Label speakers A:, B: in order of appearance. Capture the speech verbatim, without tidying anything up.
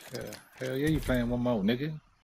A: Yeah, hell yeah, you playing one more, nigga.